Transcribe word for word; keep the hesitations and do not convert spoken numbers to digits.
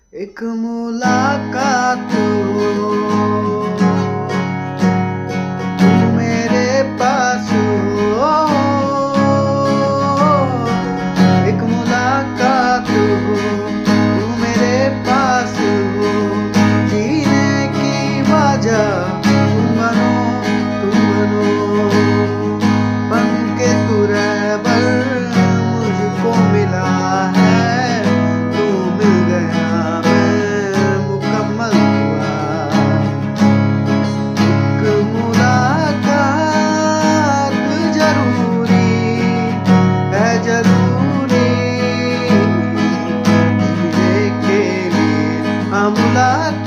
एक मुलाकात हो, तू मेरे पास हो। एक मुलाकात हो, तू मेरे पास हो। जीने की वजह तुम बनो, तुम बनो। बन के तू रहबर मुझको मिला है, तू मिल गया मैं मुकम्मल हुआ। एक मुलाकात जरूरी है, जरूरी जीने के लिए। हाँ, मुलाकात